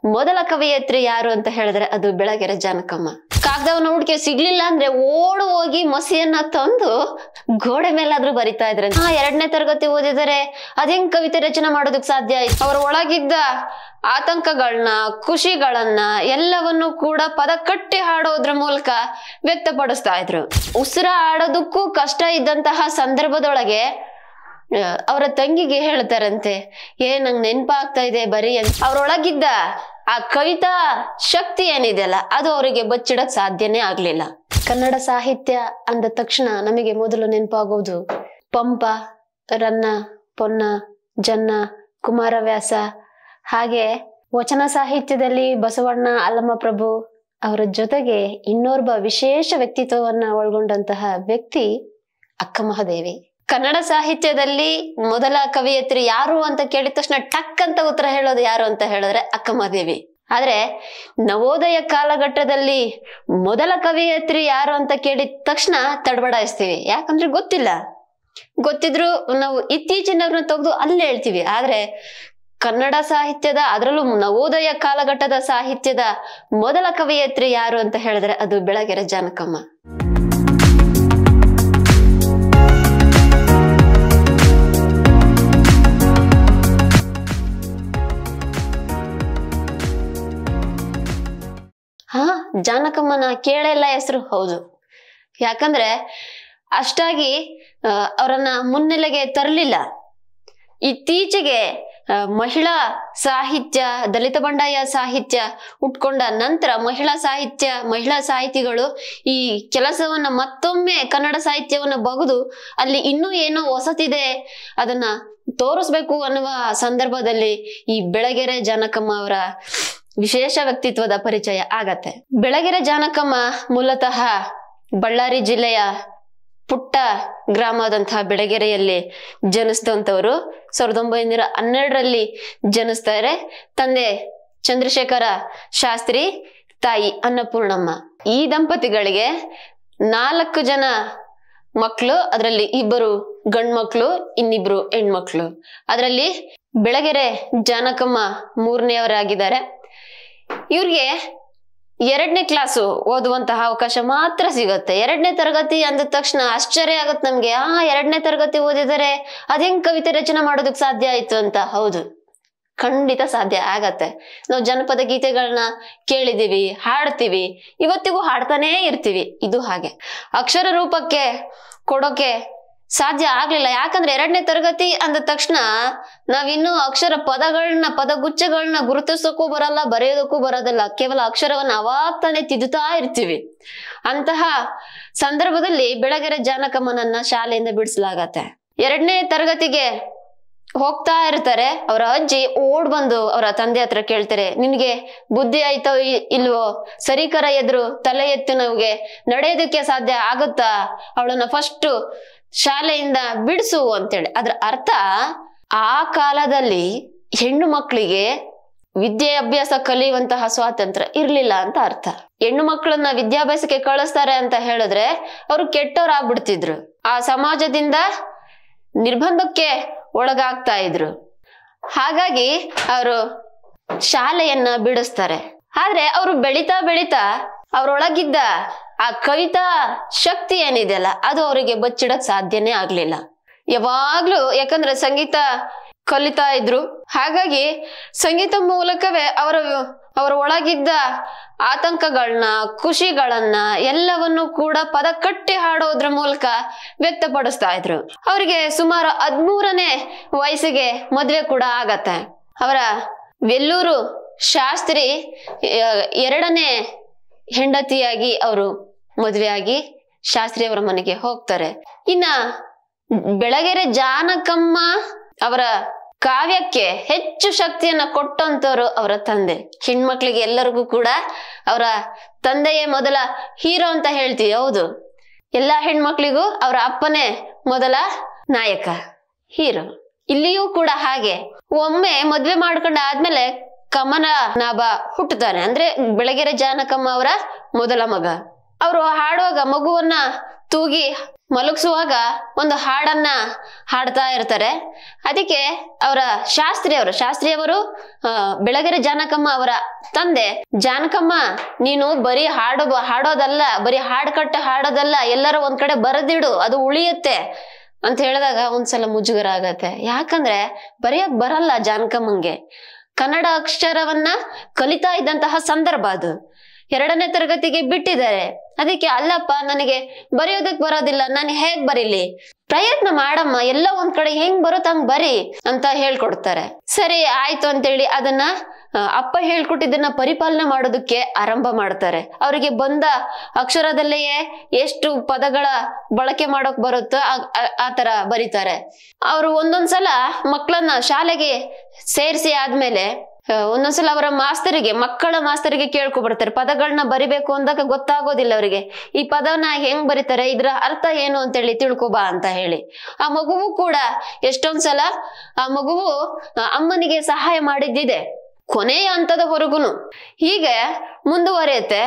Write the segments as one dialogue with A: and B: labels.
A: ಮೊದಲ ಕವಯಿತ್ರಿ ಯಾರು ಅಂತ ಹೇಳಿದ್ರೆ ಅದು ಬೆಳಗೆರೆ ಜಾನಕಮ್ಮ. ಕಾಗದವನ್ನ ಹುಡುಕಿ ಸಿಗ್ಲಿಲ್ಲ ಅಂದ್ರೆ ಓಡು ಹೋಗಿ ಮಸಿಯನ್ನ ತಂದು ಗೋಡೆ ಮೇಲಾದ್ರೂ ಬರಿತಾ ಇದ್ರೆ 2ನೇ ತರಗತಿ ಓದಿದರೆ ಅದೇಂಗ್ ಕವಿತೆ ರಚನೆ ಮಾಡೋದಕ್ ಸಾಧ್ಯ ಆಯ್ತು? ಅವರ ಒಳಗಿದ್ದ ಆತಂಕಗಳನ್ನ, ಖುಷಿಗಳನ್ನ ಎಲ್ಲವನ್ನು ಕೂಡ ಪದ ಕಟ್ಟಿ ಹಾಡೋದ್ರ ಮೂಲಕ ವ್ಯಕ್ತಪಡಿಸ್ತಾ ಇದ್ರು. ಉಸಿರ ಆಡೋದಕ್ಕೂ ಕಷ್ಟ ಇದ್ದಂತಹ ಸಂದರ್ಭದೊಳಗೆ ಅವರ ತಂಗಿಗೆ ಹೇಳ್ತಾರಂತೆ, ನಂಗ್ ನೆನಪಾಗ್ತಾ ಇದೆ ಬರೀ ಅಂತ. ಅವ್ರೊಳಗಿದ್ದ ಆ ಕವಿತಾ ಶಕ್ತಿ ಏನಿದೆಯಲ್ಲ ಅದು ಅವರಿಗೆ ಬಚ್ಚಿಡಕ್ ಸಾಧ್ಯನೇ ಆಗ್ಲಿಲ್ಲ. ಕನ್ನಡ ಸಾಹಿತ್ಯ ಅಂದ ತಕ್ಷಣ ನಮಗೆ ಮೊದಲು ನೆನಪಾಗೋದು ಪಂಪ, ರನ್ನ, ಪೊನ್ನ, ಜನ್ನ, ಕುಮಾರವ್ಯಾಸ, ಹಾಗೆ ವಚನ ಸಾಹಿತ್ಯದಲ್ಲಿ ಬಸವಣ್ಣ, ಅಲ್ಲಮಪ್ರಭು ಅವರ ಜೊತೆಗೆ ಇನ್ನೋರ್ವ ವಿಶೇಷ ವ್ಯಕ್ತಿತ್ವವನ್ನ ಒಳಗೊಂಡಂತಹ ವ್ಯಕ್ತಿ ಅಕ್ಕಮಹಾದೇವಿ. ಕನ್ನಡ ಸಾಹಿತ್ಯದಲ್ಲಿ ಮೊದಲ ಕವಯಿತ್ರಿ ಯಾರು ಅಂತ ಕೇಳಿದ ತಕ್ಷಣ ಟಕ್ ಅಂತ ಉತ್ತರ ಹೇಳೋದು ಯಾರು ಅಂತ ಹೇಳಿದ್ರೆ ಅಕ್ಕಮಹಾದೇವಿ. ಆದ್ರೆ ನವೋದಯ ಕಾಲಘಟ್ಟದಲ್ಲಿ ಮೊದಲ ಕವಯಿತ್ರಿ ಯಾರು ಅಂತ ಕೇಳಿದ ತಕ್ಷಣ ತಡಬಡಾಯಿಸ್ತೀವಿ. ಯಾಕಂದ್ರೆ ಗೊತ್ತಿದ್ರು ನಾವು ಇತ್ತೀಚಿನವ್ರನ್ನ ತೆಗೆದು ಅಲ್ಲೇ ಹೇಳ್ತೀವಿ. ಆದ್ರೆ ಕನ್ನಡ ಸಾಹಿತ್ಯದ, ಅದರಲ್ಲೂ ನವೋದಯ ಕಾಲಘಟ್ಟದ ಸಾಹಿತ್ಯದ ಮೊದಲ ಕವಯಿತ್ರಿ ಯಾರು ಅಂತ ಹೇಳಿದ್ರೆ ಅದು ಬೆಳಗೆರೆ ಜಾನಕಮ್ಮ. ಜಾನಕಮ್ಮನ ಕೇಳೆಲ್ಲ ಹೆಸರು. ಹೌದು, ಯಾಕಂದ್ರೆ ಅಷ್ಟಾಗಿ ಅವರನ್ನ ಮುನ್ನೆಲೆಗೆ ತರಲಿಲ್ಲ. ಇತ್ತೀಚೆಗೆ ಮಹಿಳಾ ಸಾಹಿತ್ಯ, ದಲಿತ ಬಂಡಾಯ ಸಾಹಿತ್ಯ ಉಟ್ಕೊಂಡ ನಂತರ ಮಹಿಳಾ ಸಾಹಿತಿಗಳು ಈ ಕೆಲಸವನ್ನ ಮತ್ತೊಮ್ಮೆ ಕನ್ನಡ ಸಾಹಿತ್ಯವನ್ನ ಬಗೆದು ಅಲ್ಲಿ ಇನ್ನೂ ಏನೋ ಹೊಸತಿದೆ ಅದನ್ನ ತೋರಿಸ್ಬೇಕು ಅನ್ನುವ ಸಂದರ್ಭದಲ್ಲಿ ಈ ಬೆಳಗೆರೆ ಜಾನಕಮ್ಮ ಅವರ ವಿಶೇಷ ವ್ಯಕ್ತಿತ್ವದ ಪರಿಚಯ ಆಗತ್ತೆ. ಬೆಳಗೆರೆ ಜಾನಕಮ್ಮ ಮೂಲತಃ ಬಳ್ಳಾರಿ ಜಿಲ್ಲೆಯ ಪುಟ್ಟ ಗ್ರಾಮದಂತಹ ಬೆಳಗೆರೆಯಲ್ಲಿ ಜನಿಸಿದಂಥವ್ರು. 1912ರಲ್ಲಿ ಜನಿಸ್ತಾರೆ. ತಂದೆ ಚಂದ್ರಶೇಖರ ಶಾಸ್ತ್ರಿ, ತಾಯಿ ಅನ್ನಪೂರ್ಣಮ್ಮ. ಈ ದಂಪತಿಗಳಿಗೆ 4 ಜನ ಮಕ್ಕಳು. ಅದರಲ್ಲಿ 2 ಗಂಡ್ಮಕ್ಳು, ಇನ್ನಿಬ್ರು ಹೆಣ್ಮಕ್ಳು. ಅದರಲ್ಲಿ ಬೆಳಗೆರೆ ಜಾನಕಮ್ಮ 3ನೇಯವರಾಗಿದ್ದಾರೆ. ಇವ್ರಿಗೆ 2ನೇ ಕ್ಲಾಸು ಓದುವಂತಹ ಅವಕಾಶ ಮಾತ್ರ ಸಿಗುತ್ತೆ. 2ನೇ ತರಗತಿ ಅಂದ ತಕ್ಷಣ ಆಶ್ಚರ್ಯ ಆಗತ್ತೆ ನಮ್ಗೆ. 2ನೇ ತರಗತಿ ಓದಿದರೆ ಅದೇಂಗ್ ಕವಿತೆ ರಚನೆ ಮಾಡೋದಕ್ ಸಾಧ್ಯ ಆಯ್ತು ಅಂತ. ಹೌದು, ಖಂಡಿತ ಸಾಧ್ಯ ಆಗತ್ತೆ. ನಾವು ಜನಪದ ಗೀತೆಗಳನ್ನ ಕೇಳಿದೀವಿ, ಹಾಡ್ತೀವಿ, ಇವತ್ತಿಗೂ ಹಾಡ್ತಾನೇ ಇರ್ತೀವಿ. ಇದು ಹಾಗೆ ಅಕ್ಷರ ರೂಪಕ್ಕೆ ಕೊಡೋಕೆ ಸಾಧ್ಯ ಆಗ್ಲಿಲ್ಲ. ಯಾಕಂದ್ರೆ 2ನೇ ತರಗತಿ ಅಂದ ತಕ್ಷಣ ನಾವಿನ್ನೂ ಅಕ್ಷರ ಪದಗುಚ್ಛಗಳನ್ನ ಗುರುತಿಸೋಕ್ಕೂ ಬರಲ್ಲ, ಬರೆಯೋದಕ್ಕೂ ಬರೋದಿಲ್ಲ. ಕೇವಲ ಅಕ್ಷರವನ್ನ ಅವಾಗ ತಾನೇ ತಿದ್ದುತ್ತಾ ಇರ್ತೀವಿ. ಅಂತಹ ಸಂದರ್ಭದಲ್ಲಿ ಬೆಳಗೆರೆ ಜಾನಕಮ್ಮನನ್ನ ಶಾಲೆಯಿಂದ ಬಿಡಿಸಲಾಗತ್ತೆ. 2ನೇ ತರಗತಿಗೆ ಹೋಗ್ತಾ ಇರ್ತಾರೆ. ಅವರ ಅಜ್ಜಿ ಓಡ್ ಬಂದು ಅವರ ತಂದೆ ಹತ್ರ ಕೇಳ್ತಾರೆ, ನಿನ್ಗೆ ಬುದ್ಧಿ ಆಯ್ತೋ ಇಲ್ವೋ, ಸರಿಕರ ಎದ್ರು ತಲೆ ಎತ್ತು, ನಮ್ಗೆ ನಡೆಯೋದಕ್ಕೆ ಸಾಧ್ಯ ಆಗುತ್ತಾ, ಅವಳನ್ನ ಫಸ್ಟ್ ಶಾಲೆಯಿಂದ ಬಿಡಿಸು ಅಂತೇಳಿ. ಅದ್ರ ಅರ್ಥ ಆ ಕಾಲದಲ್ಲಿ ಹೆಣ್ಣು ಮಕ್ಕಳಿಗೆ ವಿದ್ಯಾಭ್ಯಾಸ ಕಲಿಯುವಂತಹ ಸ್ವಾತಂತ್ರ್ಯ ಇರ್ಲಿಲ್ಲ ಅಂತ ಅರ್ಥ. ಹೆಣ್ಣು ಮಕ್ಕಳನ್ನ ವಿದ್ಯಾಭ್ಯಾಸಕ್ಕೆ ಕಳಿಸ್ತಾರೆ ಅಂತ ಹೇಳಿದ್ರೆ ಅವರು ಕೆಟ್ಟವರಾಗ್ಬಿಡ್ತಿದ್ರು. ಆ ಸಮಾಜದಿಂದ ನಿರ್ಬಂಧಕ್ಕೆ ಒಳಗಾಗ್ತಾ ಇದ್ರು. ಹಾಗಾಗಿ ಅವರು ಶಾಲೆಯನ್ನ ಬಿಡಿಸ್ತಾರೆ. ಆದ್ರೆ ಅವರು ಬೆಳೀತಾ ಅವರೊಳಗಿದ್ದ ಆ ಕವಿತಾ ಶಕ್ತಿ ಏನಿದೆಯಲ್ಲ ಅದು ಅವರಿಗೆ ಬಚ್ಚಿಡಕ್ ಸಾಧ್ಯನೇ ಆಗ್ಲಿಲ್ಲ. ಯಾವಾಗ್ಲೂ, ಯಾಕಂದ್ರೆ ಸಂಗೀತ ಕಲಿತಾ ಇದ್ರು. ಹಾಗಾಗಿ ಸಂಗೀತ ಮೂಲಕವೇ ಅವರ ಒಳಗಿದ್ದ ಆತಂಕಗಳನ್ನ, ಖುಷಿಗಳನ್ನ ಎಲ್ಲವನ್ನು ಕೂಡ ಪದ ಕಟ್ಟಿ ಹಾಡೋದ್ರ ಮೂಲಕ ವ್ಯಕ್ತಪಡಿಸ್ತಾ ಇದ್ರು. ಅವರಿಗೆ ಸುಮಾರು 13ನೇ ವಯಸ್ಸಿಗೆ ಮದ್ವೆ ಕೂಡ ಆಗತ್ತೆ. ಅವರ ವೆಲ್ಲೂರು ಶಾಸ್ತ್ರಿ 2ನೇ ಹೆಂಡತಿಯಾಗಿ ಅವರು ಮದುವೆಯಾಗಿ ಶಾಸ್ತ್ರಿ ಅವರ ಮನೆಗೆ ಹೋಗ್ತಾರೆ. ಇನ್ನ ಬೆಳಗೆರೆ ಜಾನಕಮ್ಮ ಅವರ ಕಾವ್ಯಕ್ಕೆ ಹೆಚ್ಚು ಶಕ್ತಿಯನ್ನ ಕೊಟ್ಟಂತವ್ರು ಅವರ ತಂದೆ. ಹೆಣ್ಮಕ್ಳಿಗೆ ಎಲ್ಲರಿಗೂ ಕೂಡ ಅವರ ತಂದೆಯೇ ಮೊದಲ ಹೀರೋ ಅಂತ ಹೇಳ್ತೀವಿ. ಹೌದು, ಎಲ್ಲಾ ಹೆಣ್ಮಕ್ಳಿಗೂ ಅವರ ಅಪ್ಪನೇ ಮೊದಲ ನಾಯಕ, ಹೀರೋ. ಇಲ್ಲಿಯೂ ಕೂಡ ಹಾಗೆ. ಒಮ್ಮೆ ಮದ್ವೆ ಮಾಡ್ಕೊಂಡ ಆದ್ಮೇಲೆ ಕಮಲನಾಭ ಹುಟ್ಟುತ್ತಾನೆ. ಅಂದ್ರೆ ಬೆಳಗೆರೆ ಜಾನಕಮ್ಮ ಅವರ ಮೊದಲ ಮಗ. ಅವರು ಹಾಡುವಾಗ, ಮಗುವನ್ನ ತೂಗಿ ಮಲಗಿಸುವಾಗ ಒಂದು ಹಾಡನ್ನ ಹಾಡ್ತಾ ಇರ್ತಾರೆ. ಅದಕ್ಕೆ ಅವರ ಶಾಸ್ತ್ರಿಯವರು ಬೆಳಗೆರೆ ಜಾನಕಮ್ಮ ಅವರ ತಂದೆ, ಜಾನಕಮ್ಮ ನೀನು ಬರೀ ಹಾಡೋದಲ್ಲ, ಬರೀ ಹಾಡೋದಲ್ಲ, ಎಲ್ಲರೂ ಒಂದ್ ಕಡೆ ಬರೆದಿಡು, ಅದು ಉಳಿಯುತ್ತೆ ಅಂತ ಹೇಳಿದಾಗ ಒಂದ್ಸಲ ಮುಜುಗರ ಆಗತ್ತೆ. ಯಾಕಂದ್ರೆ ಬರೆಯಕ್ ಬರಲ್ಲ ಜಾನಕಮ್ಮಂಗೆ. ಕನ್ನಡ ಅಕ್ಷರವನ್ನ ಕಲಿತಾ ಇದ್ದಂತಹ ಸಂದರ್ಭ ಅದು. 2ನೇ ತರಗತಿಗೆ ಬಿಟ್ಟಿದ್ದಾರೆ. ಅದಕ್ಕೆ ಅಲ್ಲಪ್ಪ ನನಗೆ ಬರೆಯೋದಕ್ ಬರೋದಿಲ್ಲ, ನಾನು ಹೇಗ್ ಬರೀಲಿ, ಪ್ರಯತ್ನ ಮಾಡಮ್ಮ, ಎಲ್ಲ ಒಂದ್ ಕಡೆ ಹೆಂಗ್ ಬರುತ್ತ ಹಂಗ್ ಬರಿ ಅಂತ ಹೇಳ್ಕೊಡ್ತಾರೆ. ಸರಿ ಆಯ್ತು ಅಂತೇಳಿ ಅದನ್ನ ಅಪ್ಪ ಹೇಳ್ಕೊಟ್ಟಿದ್ದನ್ನ ಪರಿಪಾಲನೆ ಮಾಡೋದಕ್ಕೆ ಆರಂಭ ಮಾಡ್ತಾರೆ. ಅವರಿಗೆ ಬಂದ ಅಕ್ಷರದಲ್ಲೆಯೇ ಎಷ್ಟು ಪದಗಳ ಬಳಕೆ ಮಾಡೋಕ್ ಬರುತ್ತೋ ಆ ತರ ಬರೀತಾರೆ. ಅವರು ಒಂದೊಂದ್ಸಲ ಮಕ್ಕಳನ್ನ ಶಾಲೆಗೆ ಸೇರಿಸಿ ಆದ್ಮೇಲೆ ಒಂದೊಂದ್ಸಲ ಅವರ ಮಕ್ಕಳ ಮಾಸ್ತರಿಗೆ ಕೇಳ್ಕೊಬಿಡ್ತಾರೆ. ಪದಗಳನ್ನ ಬರಿಬೇಕು ಅಂದಾಗ ಗೊತ್ತಾಗೋದಿಲ್ಲ ಅವರಿಗೆ. ಈ ಪದನ ಹೆಂಗ್ ಬರೀತಾರೆ, ಇದ್ರ ಅರ್ಥ ಏನು ಅಂತೇಳಿ ತಿಳ್ಕೊಬಾ ಅಂತ ಹೇಳಿ. ಆ ಮಗುವು ಕೂಡ ಎಷ್ಟೊಂದ್ಸಲ ಆ ಮಗುವು ಅಮ್ಮನಿಗೆ ಸಹಾಯ ಮಾಡಿದ್ದಿದೆ, ಕೊನೆಯ ಹಂತದವರೆಗುನು. ಹೀಗೆ ಮುಂದುವರಿಯುತ್ತೆ.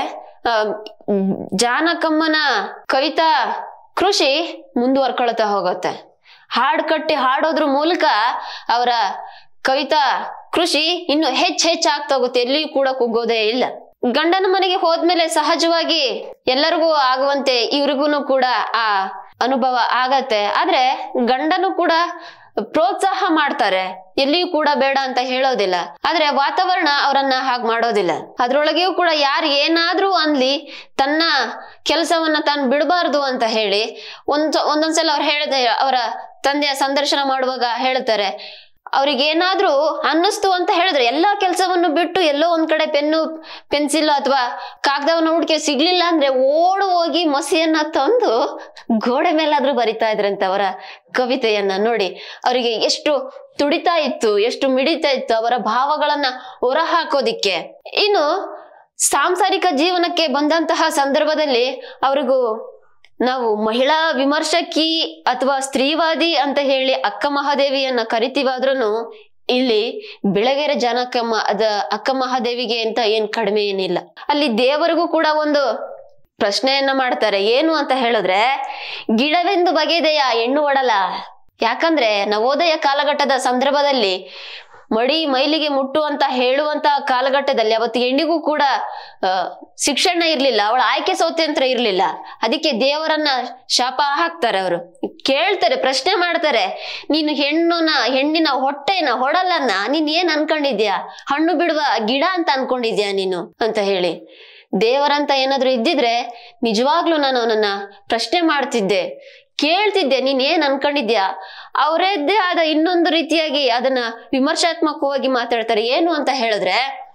A: ಜಾನಕಮ್ಮನ ಕವಿತಾ ಕೃಷಿ ಮುಂದುವರ್ಕೊಳ್ತಾ ಹೋಗುತ್ತೆ. ಹಾಡ್ ಕಟ್ಟಿ ಹಾಡೋದ್ರ ಮೂಲಕ ಅವರ ಕವಿತಾ ಕೃಷಿ ಇನ್ನು ಹೆಚ್ಚಾಗ್ತಾ ಹೋಗುತ್ತೆ. ಎಲ್ಲಿಯೂ ಕೂಡ ಕುಗ್ಗೋದೇ ಇಲ್ಲ. ಗಂಡನ ಮನೆಗೆ ಹೋದ್ಮೇಲೆ ಸಹಜವಾಗಿ ಎಲ್ಲರಿಗೂ ಆಗುವಂತೆ ಇವ್ರಿಗೂ ಕೂಡ ಆ ಅನುಭವ ಆಗತ್ತೆ. ಆದ್ರೆ ಗಂಡನು ಕೂಡ ಪ್ರೋತ್ಸಾಹ ಮಾಡ್ತಾರೆ, ಎಲ್ಲಿಯೂ ಕೂಡ ಬೇಡ ಅಂತ ಹೇಳೋದಿಲ್ಲ. ಆದ್ರೆ ವಾತಾವರಣ ಅವರನ್ನ ಹಾಗೆ ಮಾಡೋದಿಲ್ಲ. ಅದ್ರೊಳಗೆಯೂ ಕೂಡ ಯಾರು ಏನಾದ್ರೂ ಅನ್ಲಿ ತನ್ನ ಕೆಲಸವನ್ನ ತಾನು ಬಿಡಬಾರ್ದು ಅಂತ ಹೇಳಿ ಒಂದೊಂದ್ಸಲ ಅವರ ತಂದೆಯ ಸಂದರ್ಶನ ಮಾಡುವಾಗ ಹೇಳ್ತಾರೆ, ಅವ್ರಿಗೇನಾದ್ರೂ ಅನ್ನಿಸ್ತು ಅಂತ ಹೇಳಿದ್ರೆ ಎಲ್ಲಾ ಕೆಲಸವನ್ನು ಬಿಟ್ಟು ಎಲ್ಲೋ ಒಂದ್ ಕಡೆ ಪೆನ್ನು ಪೆನ್ಸಿಲ್ ಅಥವಾ ಕಾಗದವನ್ನು ಹುಡುಕಿ ಸಿಗ್ಲಿಲ್ಲ ಅಂದ್ರೆ ಓಡು ಹೋಗಿ ಮಸಿಯನ್ನ ತಂದು ಗೋಡೆ ಮೇಲಾದ್ರೂ ಬರಿತಾ ಇದ್ರಂತೆ ಅವರ ಕವಿತೆಯನ್ನ. ನೋಡಿ ಅವರಿಗೆ ಎಷ್ಟು ತುಡಿತಾ ಇತ್ತು, ಎಷ್ಟು ಮಿಡಿತಾ ಇತ್ತು ಅವರ ಭಾವಗಳನ್ನ ಹೊರ ಹಾಕೋದಿಕ್ಕೆ. ಇನ್ನು ಸಾಂಸಾರಿಕ ಜೀವನಕ್ಕೆ ಬಂದಂತಹ ಸಂದರ್ಭದಲ್ಲಿ ಅವ್ರಿಗೂ ನಾವು ಮಹಿಳಾ ವಿಮರ್ಶಕಿ ಅಥವಾ ಸ್ತ್ರೀವಾದಿ ಅಂತ ಹೇಳಿ ಅಕ್ಕ ಮಹಾದೇವಿಯನ್ನ ಕರಿತೀವಾದ್ರೂ ಇಲ್ಲಿ ಬೆಳಗೆರೆ ಜಾನಕಮ್ಮ ಅಕ್ಕ ಮಹಾದೇವಿಗೆ ಅಂತ ಏನ್ ಕಡಿಮೆ ಏನಿಲ್ಲ. ಅಲ್ಲಿ ದೇವರಿಗೂ ಕೂಡ ಒಂದು ಪ್ರಶ್ನೆಯನ್ನ ಮಾಡ್ತಾರೆ. ಏನು ಅಂತ ಹೇಳಿದ್ರೆ, ಗಿಡವೆಂದು ಬಗೆದೆಯ ಹೆಣ್ಣು ಒಡಲ. ಯಾಕಂದ್ರೆ ನವೋದಯ ಕಾಲಘಟ್ಟದ ಸಂದರ್ಭದಲ್ಲಿ ಮೈಲಿಗೆ ಮುಟ್ಟುವಂತ ಹೇಳುವಂತ ಕಾಲಘಟ್ಟದಲ್ಲಿ ಅವತ್ತು ಹೆಣ್ಣಿಗೂ ಕೂಡ ಶಿಕ್ಷಣ ಇರ್ಲಿಲ್ಲ, ಅವಳ ಆಯ್ಕೆ ಸ್ವಾತಂತ್ರ್ಯ ಇರ್ಲಿಲ್ಲ. ಅದಕ್ಕೆ ದೇವರನ್ನ ಶಾಪ ಹಾಕ್ತಾರೆ. ಅವರು ಕೇಳ್ತಾರೆ, ಪ್ರಶ್ನೆ ಮಾಡ್ತಾರೆ, ನೀನು ಹೆಣ್ಣಿನ ಹೊಟ್ಟೆನ ಹೊಡಲನ್ನ ನೀನ್ ಏನ್ ಅನ್ಕೊಂಡಿದ್ಯಾ, ಹಣ್ಣು ಬಿಡುವ ಗಿಡ ಅಂತ ಅನ್ಕೊಂಡಿದ್ಯಾ ನೀನು ಅಂತ ಹೇಳಿ. ದೇವರಂತ ಏನಾದ್ರು ಇದ್ದಿದ್ರೆ ನಿಜವಾಗ್ಲೂ ನಾನು ಅವನನ್ನ ಪ್ರಶ್ನೆ ಮಾಡ್ತಿದ್ದೆ, ಕೇಳ್ತಿದ್ದೆ, ನೀನ್ ಏನ್ ಅನ್ಕೊಂಡಿದ್ಯಾ. ಅವರದ್ದೇ ಆದ ಇನ್ನೊಂದು ರೀತಿಯಾಗಿ ಅದನ್ನ ವಿಮರ್ಶಾತ್ಮಕವಾಗಿ ಮಾತಾಡ್ತಾರೆ. ಏನು ಅಂತ ಹೇಳಿದ್ರೆ,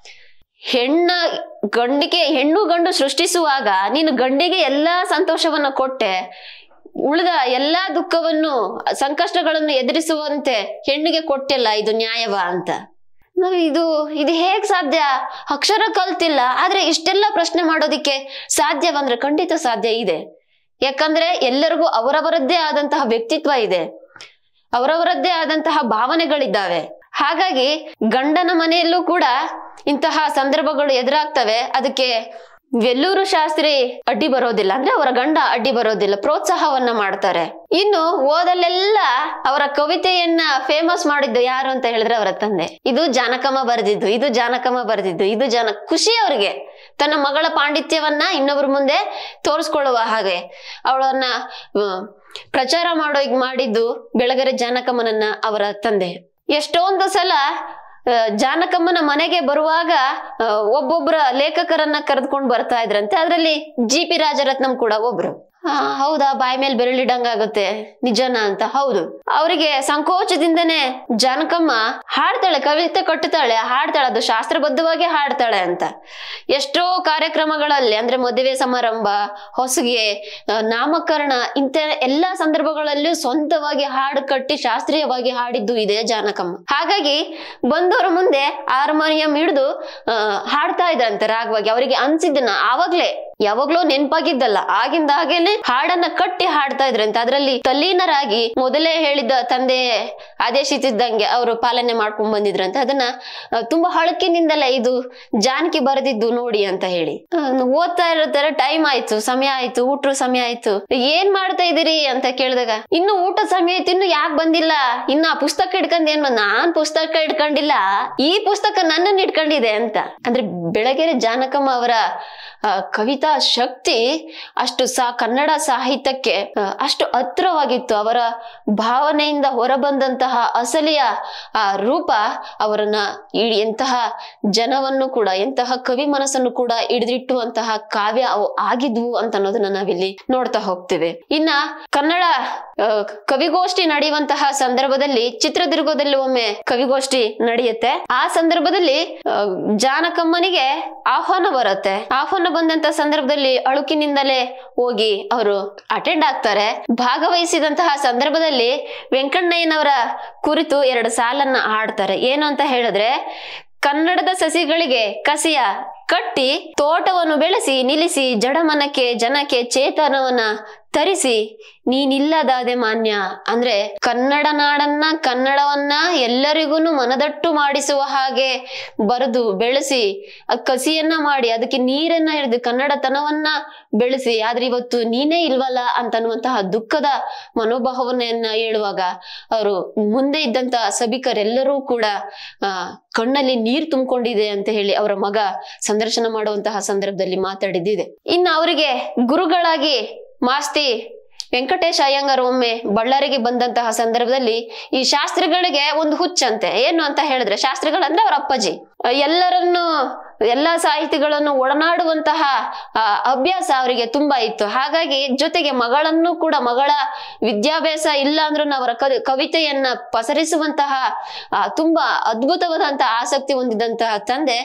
A: ಹೆಣ್ಣು ಗಂಡು ಸೃಷ್ಟಿಸುವಾಗ ನೀನು ಗಂಡಿಗೆ ಎಲ್ಲಾ ಸಂತೋಷವನ್ನ ಕೊಟ್ಟೆ, ಉಳಿದ ಎಲ್ಲಾ ದುಃಖವನ್ನು ಸಂಕಷ್ಟಗಳನ್ನು ಎದುರಿಸುವಂತೆ ಹೆಣ್ಣಿಗೆ ಕೊಟ್ಟಿಲ್ಲ, ಇದು ನ್ಯಾಯವ ಅಂತ. ಇದು ಹೇಗ್ ಸಾಧ್ಯ? ಅಕ್ಷರ ಕಲ್ತಿಲ್ಲ, ಆದ್ರೆ ಇಷ್ಟೆಲ್ಲ ಪ್ರಶ್ನೆ ಮಾಡೋದಿಕ್ಕೆ ಸಾಧ್ಯವಂದ್ರೆ ಖಂಡಿತ ಸಾಧ್ಯ ಇದೆ. ಯಾಕಂದ್ರೆ ಎಲ್ಲರಿಗೂ ಅವರವರದ್ದೇ ಆದಂತಹ ವ್ಯಕ್ತಿತ್ವ ಇದೆ, ಅವರವರದ್ದೇ ಆದಂತಹ ಭಾವನೆಗಳಿದ್ದಾವೆ. ಹಾಗಾಗಿ ಗಂಡನ ಮನೆಯಲ್ಲೂ ಕೂಡ ಇಂತಹ ಸಂದರ್ಭಗಳು ಎದುರಾಗ್ತವೆ. ಅದಕ್ಕೆ ವೆಲ್ಲೂರು ಶಾಸ್ತ್ರಿ ಅಡ್ಡಿ ಬರೋದಿಲ್ಲ, ಅಂದ್ರೆ ಅವರ ಗಂಡ ಅಡ್ಡಿ ಬರೋದಿಲ್ಲ, ಪ್ರೋತ್ಸಾಹವನ್ನ ಮಾಡ್ತಾರೆ. ಇನ್ನು ಓದಲ್ಲೆಲ್ಲ ಅವರ ಕವಿತೆಯನ್ನ ಫೇಮಸ್ ಮಾಡಿದ್ದು ಯಾರು ಅಂತ ಹೇಳಿದ್ರೆ ಅವರ ತಂದೆ. ಇದು ಜಾನಕಮ್ಮ ಬರೆದಿದ್ದು, ಇದು ಖುಷಿ ಅವ್ರಿಗೆ ತನ್ನ ಮಗಳ ಪಾಂಡಿತ್ಯವನ್ನ ಇನ್ನೊಬ್ಬರ ಮುಂದೆ ತೋರಿಸ್ಕೊಳ್ಳುವ ಹಾಗೆ ಅವಳನ್ನ ಪ್ರಚಾರ ಮಾಡಿದ್ದು ಬೆಳಗೆರೆ ಜಾನಕಮ್ಮನನ್ನ ಅವರ ತಂದೆ. ಎಷ್ಟೊಂದು ಸಲ ಜಾನಕಮ್ಮನ ಮನೆಗೆ ಬರುವಾಗ ಒಬ್ಬೊಬ್ಬರ ಲೇಖಕರನ್ನ ಕರೆದುಕೊಂಡು ಬರ್ತಾ ಇದ್ರಂತೆ. ಅದ್ರಲ್ಲಿ GP ರಾಜರತ್ನಂ ಕೂಡ ಒಬ್ರು. ಹೌದಾ, ಬಾಯಿ ಮೇಲೆ ಬೆರಳಿಡಂಗಾಗುತ್ತೆ, ನಿಜನಾ ಅಂತ. ಹೌದು, ಅವರಿಗೆ ಸಂಕೋಚದಿಂದನೇ ಜಾನಕಮ್ಮ ಹಾಡ್ತಾಳೆ, ಕವಿತೆ ಕಟ್ಟುತ್ತಾಳೆ, ಹಾಡ್ತಾಳೆ, ಅದು ಶಾಸ್ತ್ರಬದ್ಧವಾಗಿ ಹಾಡ್ತಾಳೆ ಅಂತ. ಎಷ್ಟೋ ಕಾರ್ಯಕ್ರಮಗಳಲ್ಲಿ, ಅಂದ್ರೆ ಮದುವೆ ಸಮಾರಂಭ, ಹೊಸಗೆ, ನಾಮಕರಣ, ಇಂಥ ಎಲ್ಲಾ ಸಂದರ್ಭಗಳಲ್ಲೂ ಸ್ವಂತವಾಗಿ ಹಾಡು ಕಟ್ಟಿ ಶಾಸ್ತ್ರೀಯವಾಗಿ ಹಾಡಿದ್ದು ಇದೆ ಜಾನಕಮ್ಮ. ಹಾಗಾಗಿ ಬಂದವರ ಮುಂದೆ ಹಾರ್ಮೋನಿಯಂ ಹಿಡಿದು ಹಾಡ್ತಾ ಇದ್ರಂತೆ ರಾಗವಾಗಿ. ಅವರಿಗೆ ಅನ್ಸಿದ್ದನ್ನ ಆವಾಗ್ಲೇ ಯಾವಾಗ್ಲೂ ನೆನ್ಪಾಗಿದ್ದಲ್ಲ, ಆಗಿಂದ ಹಾಗೇನೆ ಹಾಡನ್ನ ಕಟ್ಟಿ ಹಾಡ್ತಾ ಇದ್ರಂತೆ. ಅದರಲ್ಲಿ ತಲ್ಲೀನರಾಗಿ ಮೊದಲೇ ಹೇಳಿದ ತಂದೆ ಆದೇಶಿಸಿದ್ದಂಗೆ ಅವರು ಪಾಲನೆ ಮಾಡ್ಕೊಂಡ್ ಬಂದಿದ್ರಂತೆ. ಅದನ್ನ ತುಂಬಾ ಹಳಕಿನಿಂದಲೇ ಇದು ಜಾನಕಿ ಬರೆದಿದ್ದು ನೋಡಿ ಅಂತ ಹೇಳಿ ಓದ್ತಾ ಇರ್ತಾರೆ. ಟೈಮ್ ಆಯ್ತು, ಸಮಯ ಆಯ್ತು, ಊಟದ ಸಮಯ ಆಯ್ತು, ಏನ್ ಮಾಡ್ತಾ ಇದೀರಿ ಅಂತ ಕೇಳಿದಾಗ ಇನ್ನು ಊಟದ ಸಮಯ ಆಯ್ತು, ಇನ್ನು ಯಾಕೆ ಬಂದಿಲ್ಲ, ಇನ್ನು ಆ ಪುಸ್ತಕ ಹಿಡ್ಕೊಂಡ್ ಏನ್ ನಾನ್ ಪುಸ್ತಕ ಹಿಡ್ಕೊಂಡಿಲ್ಲ, ಈ ಪುಸ್ತಕ ನನ್ನನ್ನು ಹಿಡ್ಕೊಂಡಿದೆ ಅಂತ. ಅಂದ್ರೆ ಬೆಳಗೆರೆ ಜಾನಕಮ್ಮ ಅವರ ಕವಿತಾ ಶಕ್ತಿ ಅಷ್ಟು ಕನ್ನಡ ಸಾಹಿತ್ಯಕ್ಕೆ ಅಷ್ಟು ಹತ್ರವಾಗಿತ್ತು. ಅವರ ಭಾವನೆಯಿಂದ ಹೊರಬಂದಂತಹ ಅಸಲಿಯ ಆ ರೂಪ ಅವರನ್ನ ಎಂತಹ ಜನವನ್ನು ಕೂಡ, ಎಂತಹ ಕವಿ ಮನಸ್ಸನ್ನು ಕೂಡ ಹಿಡಿದಿಟ್ಟುವಂತಹ ಕಾವ್ಯ ಅವು ಆಗಿದ್ವು ಅಂತ ಅನ್ನೋದನ್ನ ನಾವಿಲ್ಲಿ ನೋಡ್ತಾ ಹೋಗ್ತೇವೆ. ಇನ್ನ ಕನ್ನಡ ಕವಿಗೋಷ್ಠಿ ನಡೆಯುವಂತಹ ಸಂದರ್ಭದಲ್ಲಿ ಚಿತ್ರದುರ್ಗದಲ್ಲಿ ಒಮ್ಮೆ ಕವಿಗೋಷ್ಠಿ ನಡೆಯುತ್ತೆ. ಆ ಸಂದರ್ಭದಲ್ಲಿ ಜಾನಕಮ್ಮನಿಗೆ ಆಹ್ವಾನ ಬರುತ್ತೆ. ಆಹ್ವಾನ ಬಂದಂತ ಸಂದರ್ಭದಲ್ಲಿ ಅಳುಕಿನಿಂದಲೇ ಹೋಗಿ ಅವರು ಅಟೆಂಡ್ ಆಗ್ತಾರೆ. ಭಾಗವಹಿಸಿದಂತಹ ಸಂದರ್ಭದಲ್ಲಿ ವೆಂಕಣ್ಣಯ್ಯನವರ ಕುರಿತು 2 ಸಾಲನ್ನ ಹಾಡ್ತಾರೆ. ಏನು ಅಂತ ಹೇಳಿದ್ರೆ, ಕನ್ನಡದ ಸಸಿಗಳಿಗೆ ಕಸಿಯ ಕಟ್ಟಿ ತೋಟವನ್ನು ಬೆಳೆಸಿ ನಿಲ್ಲಿಸಿ ಜಡಮನಕ್ಕೆ ಜನಕ್ಕೆ ಚೇತನವನ್ನ ತರಿಸಿ ನೀನಿಲ್ಲದಾದೆ ಮಾನ್ಯ. ಅಂದ್ರೆ ಕನ್ನಡ ನಾಡನ್ನ, ಕನ್ನಡವನ್ನ ಎಲ್ಲರಿಗೂ ಮನದಟ್ಟು ಮಾಡಿಸುವ ಹಾಗೆ ಬರೆದು ಬೆಳೆಸಿ ಕಸಿಯನ್ನ ಮಾಡಿ ಅದಕ್ಕೆ ನೀರನ್ನ ಹಿಡಿದು ಕನ್ನಡತನವನ್ನ ಬೆಳೆಸಿ, ಆದ್ರೆ ಇವತ್ತು ನೀನೇ ಇಲ್ವಲ್ಲ ಅಂತನ್ನುವಂತಹ ದುಃಖದ ಮನೋಭಾವನೆಯನ್ನ ಹೇಳುವಾಗ ಅವರು ಮುಂದೆ ಇದ್ದಂತಹ ಸಭಿಕರೆಲ್ಲರೂ ಕೂಡ ಕಣ್ಣಲ್ಲಿ ನೀರು ತುಂಬಿಕೊಂಡಿದೆ ಅಂತ ಹೇಳಿ ಅವರ ಮಗ ಸಂದರ್ಶನ ಮಾಡುವಂತಹ ಸಂದರ್ಭದಲ್ಲಿ ಮಾತಾಡಿದ್ದಿದೆ. ಇನ್ನು ಅವರಿಗೆ ಗುರುಗಳಾಗಿ ಮಾಸ್ತಿ ವೆಂಕಟೇಶ ಅಯ್ಯಂಗಾರ್ ಒಮ್ಮೆ ಬಳ್ಳಾರಿಗೆ ಬಂದಂತಹ ಸಂದರ್ಭದಲ್ಲಿ ಈ ಶಾಸ್ತ್ರಿಗಳಿಗೆ ಒಂದು ಹುಚ್ಚಂತೆ. ಏನು ಅಂತ ಹೇಳಿದ್ರೆ, ಶಾಸ್ತ್ರಿಗಳಂದ್ರೆ ಅವರ ಅಪ್ಪಾಜಿ ಎಲ್ಲಾ ಸಾಹಿತಿಗಳನ್ನು ಒಡನಾಡುವಂತಹ ಅಭ್ಯಾಸ ಅವರಿಗೆ ತುಂಬಾ ಇತ್ತು. ಹಾಗಾಗಿ ಜೊತೆಗೆ ಮಗಳನ್ನು ಕೂಡ, ಮಗಳ ವಿದ್ಯಾಭ್ಯಾಸ ಇಲ್ಲ ಅಂದ್ರೂ ಅವರ ಕವಿತೆಯನ್ನ ಪಸರಿಸುವಂತಹ ತುಂಬಾ ಅದ್ಭುತವಾದಂತಹ ಆಸಕ್ತಿ ಹೊಂದಿದಂತಹ ತಂದೆ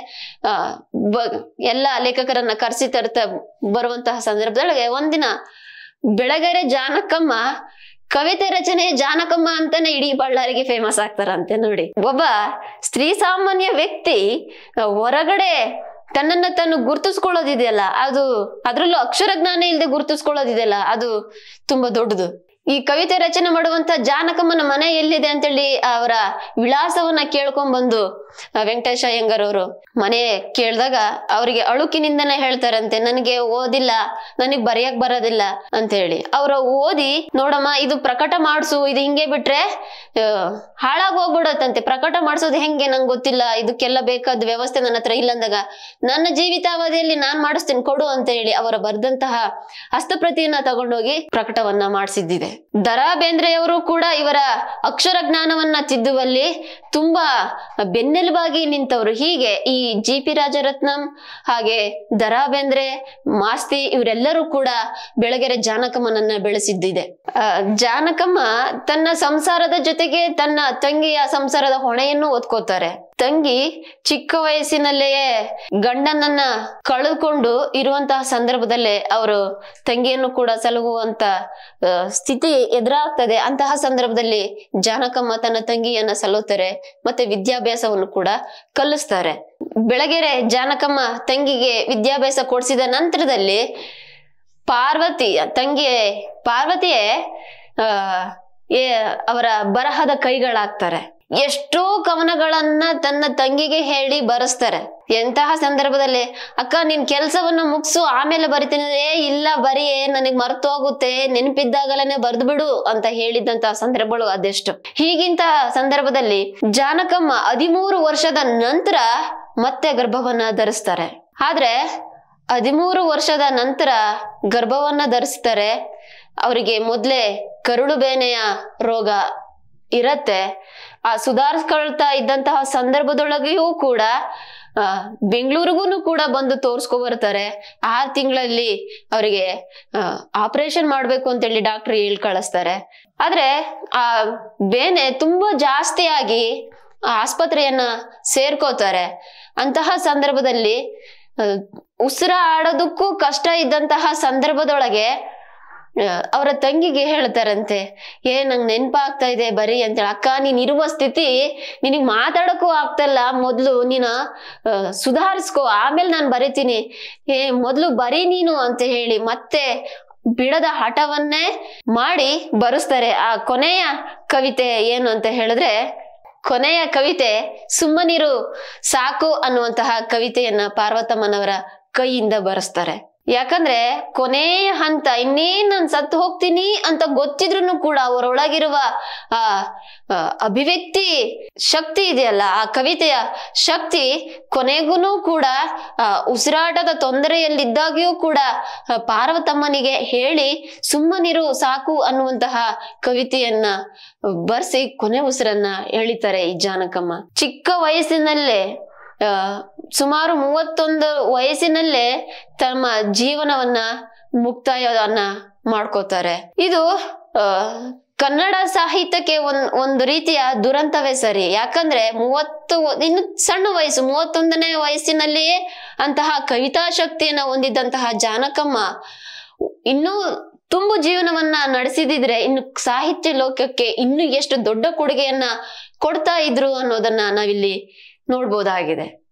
A: ಎಲ್ಲಾ ಲೇಖಕರನ್ನ ಕರೆಸಿ ತರ್ತಾ ಬರುವಂತಹ ಸಂದರ್ಭದೊಳಗೆ ಒಂದಿನ ಬೆಳಗೆರೆ ಜಾನಕಮ್ಮ ಕವಿತೆ ರಚನೆ ಜಾನಕಮ್ಮ ಅಂತಾನೆ ಇಡೀ ಬಳ್ಳಾರಿಗೆ ಫೇಮಸ್ ಆಗ್ತಾರಂತೆ ನೋಡಿ. ಒಬ್ಬ ಸ್ತ್ರೀ ಸಾಮಾನ್ಯ ವ್ಯಕ್ತಿ ಹೊರಗಡೆ ತನ್ನನ್ನ ತಾನು ಗುರ್ತಿಸ್ಕೊಳ್ಳೋದಿದೆಯಲ್ಲ, ಅದು ಅದ್ರಲ್ಲೂ ಅಕ್ಷರ ಜ್ಞಾನ ಇಲ್ಲದೆ ಗುರ್ತಿಸ್ಕೊಳ್ಳೋದಿದೆಯಲ್ಲ, ಅದು ತುಂಬಾ ದೊಡ್ಡದು. ಈ ಕವಿತೆ ರಚನೆ ಮಾಡುವಂತ ಜಾನಕಮ್ಮನ ಮನೆ ಎಲ್ಲಿದೆ ಅಂತೇಳಿ ಅವರ ವಿಳಾಸವನ್ನ ಕೇಳ್ಕೊಂಡ್ ಬಂದು ವೆಂಕಟೇಶ ಅಯ್ಯಂಗಾರ್ ಅವರು ಮನೆ ಕೇಳಿದಾಗ ಅವರಿಗೆ ಅಳುಕಿನಿಂದನೇ ಹೇಳ್ತಾರಂತೆ, ನನಗೆ ಓದಿಲ್ಲ, ನನಗ್ ಬರೆಯಕ್ ಬರೋದಿಲ್ಲ ಅಂತ ಹೇಳಿ. ಅವ್ರ ಓದಿ ನೋಡಮ್ಮ ಇದು ಪ್ರಕಟ ಮಾಡ್ಸು, ಇದು ಹಿಂಗೆ ಬಿಟ್ರೆ ಹಾಳಾಗ್ ಹೋಗ್ಬಿಡತ್ತಂತೆ, ಪ್ರಕಟ ಮಾಡ್ಸೋದು ಹೆಂಗೆ ನಂಗೆ ಗೊತ್ತಿಲ್ಲ, ಇದಕ್ಕೆಲ್ಲ ಬೇಕಾದ ವ್ಯವಸ್ಥೆ ನನ್ನ ಹತ್ರ ಇಲ್ಲ ಅಂದಾಗ ನನ್ನ ಜೀವಿತಾವಧಿಯಲ್ಲಿ ನಾನ್ ಮಾಡಿಸ್ತೀನಿ ಕೊಡು ಅಂತ ಹೇಳಿ ಅವರ ಬರ್ದಂತಹ ಹಸ್ತಪ್ರತಿಯನ್ನ ತಗೊಂಡೋಗಿ ಪ್ರಕಟವನ್ನ ಮಾಡಿಸಿದ್ದಿದೆ. ದರಾ ಬೇಂದ್ರೆಯವರು ಕೂಡ ಇವರ ಅಕ್ಷರ ಜ್ಞಾನವನ್ನ ತಿದ್ದುವಲ್ಲಿ ತುಂಬಾ ಬೆನ್ನೆಲುಬಾಗಿ ನಿಂತವರು. ಹೀಗೆ ಈ GP ರಾಜರತ್ನಂ ಹಾಗೆ ದರಾ ಬೇಂದ್ರೆ, ಮಾಸ್ತಿ ಇವರೆಲ್ಲರೂ ಕೂಡ ಬೆಳಗೆರೆ ಜಾನಕಮ್ಮನನ್ನ ಬೆಳೆಸಿದ್ದಿದೆ. ಜಾನಕಮ್ಮ ತನ್ನ ಸಂಸಾರದ ಜೊತೆಗೆ ತನ್ನ ತಂಗಿಯ ಸಂಸಾರದ ಹೊಣೆಯನ್ನು ಹೊತ್ಕೋತಾರೆ. ತಂಗಿ ಚಿಕ್ಕ ವಯಸ್ಸಿನಲ್ಲೆಯೇ ಗಂಡನನ್ನ ಕಳೆದುಕೊಂಡು ಇರುವಂತಹ ಸಂದರ್ಭದಲ್ಲೇ ಅವರು ತಂಗಿಯನ್ನು ಕೂಡ ಸಲಹುವಂತ ಸ್ಥಿತಿ ಎದುರಾಗ್ತದೆ. ಅಂತಹ ಸಂದರ್ಭದಲ್ಲಿ ಜಾನಕಮ್ಮ ತನ್ನ ತಂಗಿಯನ್ನ ಸಲಹುತ್ತಾರೆ, ಮತ್ತೆ ವಿದ್ಯಾಭ್ಯಾಸವನ್ನು ಕೂಡ ಕಲಿಸ್ತಾರೆ. ಬೆಳಗೆರೆ ಜಾನಕಮ್ಮ ತಂಗಿಗೆ ವಿದ್ಯಾಭ್ಯಾಸ ಕೊಡಿಸಿದ ನಂತರದಲ್ಲಿ ಪಾರ್ವತಿಯೇ ಅವರ ಬರಹದ ಕೈಗಳಾಗ್ತಾರೆ. ಎಷ್ಟೋ ಕವನಗಳನ್ನ ತನ್ನ ತಂಗಿಗೆ ಹೇಳಿ ಬರೆಸ್ತಾರೆ. ಎಂತಹ ಸಂದರ್ಭದಲ್ಲಿ ಅಕ್ಕ ನಿನ್ ಕೆಲ್ಸವನ್ನು ಮುಗಿಸು ಆಮೇಲೆ ಬರಿತೀನಿ, ಇಲ್ಲ ಬರಿಯೇ ನನಗ್ ಮರ್ತು ಹೋಗುತ್ತೆ, ನೆನಪಿದ್ದಾಗಲೇ ಬರ್ದು ಬಿಡು ಅಂತ ಹೇಳಿದಂತಹ ಸಂದರ್ಭಗಳು ಅದೆಷ್ಟು. ಹೀಗಿಂತ ಸಂದರ್ಭದಲ್ಲಿ ಜಾನಕಮ್ಮ 13 ವರ್ಷದ ನಂತರ ಮತ್ತೆ ಗರ್ಭವನ್ನ ಧರಿಸ್ತಾರೆ. ಆದ್ರೆ 13 ವರ್ಷದ ನಂತರ ಗರ್ಭವನ್ನ ಧರಿಸ್ತಾರೆ. ಅವರಿಗೆ ಮೊದ್ಲೇ ಕರುಳು ಬೇನೆಯ ರೋಗ ಇರತ್ತೆ. ಆ ಸುಧಾರಿಸ್ಕೊಳ್ತಾ ಇದ್ದಂತಹ ಸಂದರ್ಭದೊಳಗೆಯೂ ಕೂಡ ಬೆಂಗಳೂರಿಗೂ ಕೂಡ ಬಂದು ತೋರ್ಸ್ಕೊ ಬರ್ತಾರೆ. 6 ತಿಂಗಳಲ್ಲಿ ಅವರಿಗೆ ಆಪರೇಷನ್ ಮಾಡ್ಬೇಕು ಅಂತೇಳಿ ಡಾಕ್ಟರ್ ಹೇಳಿ ಕಳಿಸ್ತಾರೆ. ಆದ್ರೆ ಆ ಬೇನೆ ತುಂಬಾ ಜಾಸ್ತಿ ಆಗಿ ಆಸ್ಪತ್ರೆಯನ್ನ ಸೇರ್ಕೋತಾರೆ. ಅಂತಹ ಸಂದರ್ಭದಲ್ಲಿ ಉಸಿರ ಆಡೋದಕ್ಕೂ ಕಷ್ಟ ಇದ್ದಂತಹ ಸಂದರ್ಭದೊಳಗೆ ಅವರ ತಂಗಿಗೆ ಹೇಳ್ತಾರಂತೆ, ನಂಗ್ ನೆನ್ಪಾಗ್ತಾ ಇದೆ ಬರೀ ಅಂತೇಳಿ. ಅಕ್ಕ, ನೀನ್ ಇರುವ ಸ್ಥಿತಿ ನಿನಗ್ ಮಾತಾಡಕ್ಕೂ ಆಗ್ತಲ್ಲ, ಮೊದ್ಲು ನೀನ ಸುಧಾರಿಸ್ಕೋ, ಆಮೇಲೆ ನಾನ್ ಬರಿತೀನಿ, ಮೊದ್ಲು ಬರೀ ನೀನು ಅಂತ ಹೇಳಿ ಮತ್ತೆ ಬಿಡದ ಹಠವನ್ನೇ ಮಾಡಿ ಬರೆಸ್ತಾರೆ. ಆ ಕೊನೆಯ ಕವಿತೆ ಏನು ಅಂತ ಹೇಳಿದ್ರೆ, ಕೊನೆಯ ಕವಿತೆ ಸುಮ್ಮನಿರು ಸಾಕು ಅನ್ನುವಂತಹ ಕವಿತೆಯನ್ನ ಪಾರ್ವತಮ್ಮನವರ ಕೈಯಿಂದ ಬರೆಸ್ತಾರೆ. ಯಾಕಂದ್ರೆ ಕೊನೆಯ ಹಂತ, ಇನ್ನೇನ್ ನಾನ್ ಸತ್ತು ಹೋಗ್ತೀನಿ ಅಂತ ಗೊತ್ತಿದ್ರು ಕೂಡ ಅವರೊಳಗಿರುವ ಆ ಅಭಿವ್ಯಕ್ತಿ ಶಕ್ತಿ ಇದೆಯಲ್ಲ, ಆ ಕವಿತೆಯ ಶಕ್ತಿ ಕೊನೆಗೂ ಕೂಡ ಉಸಿರಾಟದ ತೊಂದರೆಯಲ್ಲಿದ್ದಾಗ್ಯೂ ಕೂಡ ಪಾರ್ವತಮ್ಮನಿಗೆ ಹೇಳಿ ಸುಮ್ಮನಿರು ಸಾಕು ಅನ್ನುವಂತಹ ಕವಿತೆಯನ್ನ ಬರ್ಸಿ ಕೊನೆ ಉಸಿರನ್ನ ಎಳಿತಾರೆ ಈ ಜಾನಕಮ್ಮ. ಚಿಕ್ಕ ವಯಸ್ಸಿನಲ್ಲೇ ಸುಮಾರು 31 ವಯಸ್ಸಿನಲ್ಲೇ ತಮ್ಮ ಜೀವನವನ್ನ ಮುಕ್ತಾಯವನ್ನ ಮಾಡ್ಕೋತಾರೆ. ಇದು ಕನ್ನಡ ಸಾಹಿತ್ಯಕ್ಕೆ ಒಂದು ರೀತಿಯ ದುರಂತವೇ ಸರಿ. ಯಾಕಂದ್ರೆ ಇನ್ನು ಸಣ್ಣ ವಯಸ್ಸು, 31ನೇ ವಯಸ್ಸಿನಲ್ಲಿಯೇ ಅಂತಹ ಕವಿತಾ ಶಕ್ತಿಯನ್ನ ಹೊಂದಿದ್ದಂತಹ ಜಾನಕಮ್ಮ ಇನ್ನೂ ತುಂಬು ಜೀವನವನ್ನ ನಡೆಸಿದಿದ್ರೆ ಇನ್ನು ಸಾಹಿತ್ಯ ಲೋಕಕ್ಕೆ ಇನ್ನು ಎಷ್ಟು ದೊಡ್ಡ ಕೊಡುಗೆಯನ್ನ ಕೊಡ್ತಾ ಇದ್ರು ಅನ್ನೋದನ್ನ ನಾವಿಲ್ಲಿ ನೋಡ್ಬೋದಾಗಿದೆ.